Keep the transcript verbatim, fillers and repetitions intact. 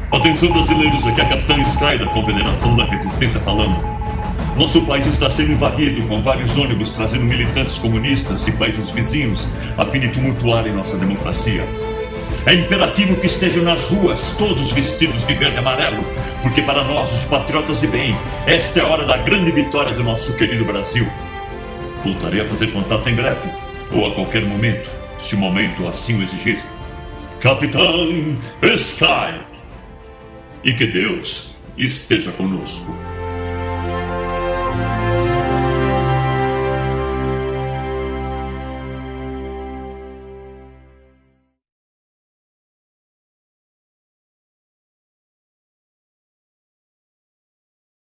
Atenção, brasileiros, aqui é a Capitã Sky da Confederação da Resistência falando. Nosso país está sendo invadido com vários ônibus trazendo militantes comunistas de países vizinhos a fim de tumultuarem nossa democracia. É imperativo que estejam nas ruas, todos vestidos de verde e amarelo, porque para nós, os patriotas de bem, esta é a hora da grande vitória do nosso querido Brasil. Voltarei a fazer contato em breve, ou a qualquer momento, se o momento assim o exigir. Capitão Sky! E que Deus esteja conosco.